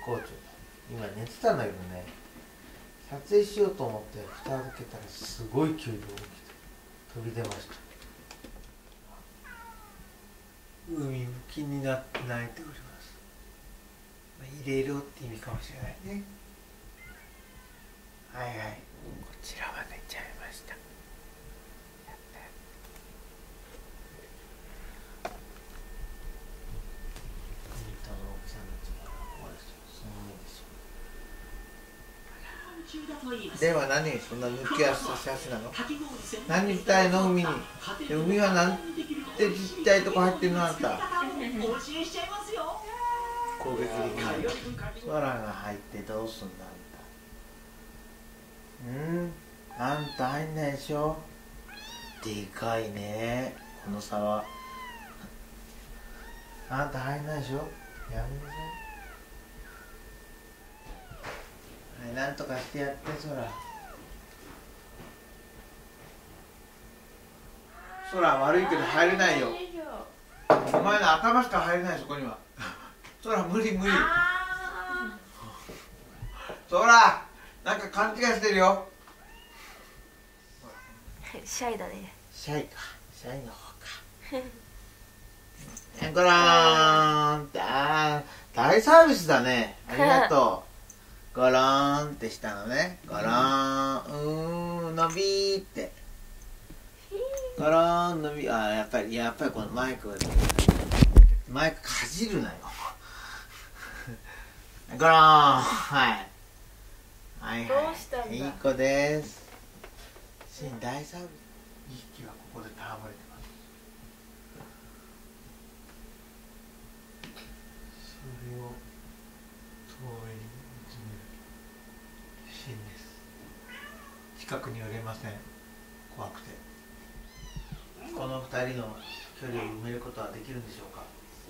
好調。今寝てたんだけどね、撮影しようと思って蓋を開けたらすごい勢いで起きて飛び出ました。海向きになって泣いております。入れろって意味かもしれないね。はいはい、こちらは寝ちゃいました。では何そんな抜き足し足なの？何見たいの海に。海はなんてちっちゃいとこ入ってるのあんた。攻撃できない。空が入ってどうすんだあんた。あんた入んないでしょ。でかいねこの沢。あんた入んないでしょ。やめなさい。はい、なんとかしてやって空。空悪いけど入れないよ。お前の頭しか入れないそこには。空無理無理。空なんか勘違いしてるよ。 シャイだね。 シャイか、シャイの方か。ゴローンって大サービスだね。ありがとう。ゴローンってしたのね。ゴローン伸びーって。ゴローン伸びやっぱりこのマイクかじるなよ。ゴローンはいはいはい、いい子です。大サービス。2匹はここで戯れてます。それを遠目に見つめるシーンです。近くに寄れません。怖くて。この2人の距離を埋めることはできるんでしょうか。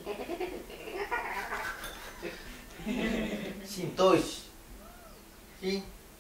シン遠いし。シン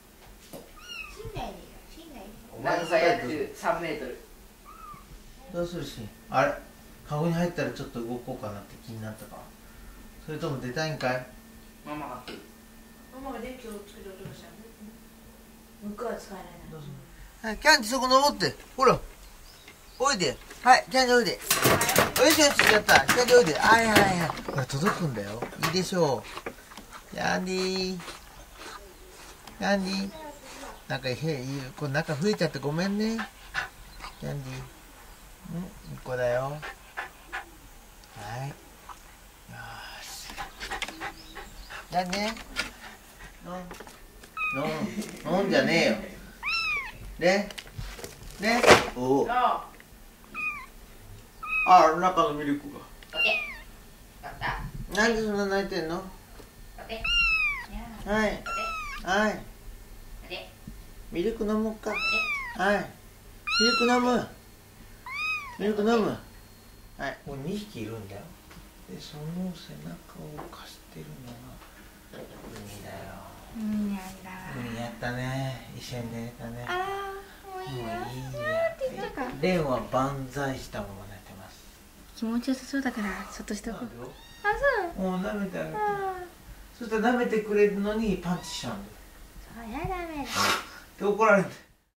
長さ約3メートル。 どうするし、あれカゴに入ったらちょっと動こうかなって気になったか。それとも出たいんかい。 ママが来る。 ママが電気をつけて落としたの。向こうは使えないな。 どうする。はい、キャンディそこ登って。ほらおいで。はい、キャンディおいで。よしよしやった。キャンディおいで。はいはいはい。ほら届くんだよ。いいでしょう。キャンディキャンディなんかこれ中増えちゃってごめんね。キャンディいい子だよ。はい。よし。じゃあね。飲んじゃねえよ。ねおお。中のミルクが。なんでそんな泣いてんの？はい。はい。ミルク飲もうか。はい。ミルク飲む。ミルク飲む。はい。もう2匹いるんだよ。で、その背中を貸してるのが海だよ。 海なんだ。 海やったね。一緒に寝れたね。 もういいよ。 レンは万歳したまま寝てます。 気持ちよさそうだからそっとしておく。そう。 もう舐めてあげて。そしたら舐めてくれるのにパンチしちゃうんだよ。 そりゃダメだ。 で怒られるんだよ。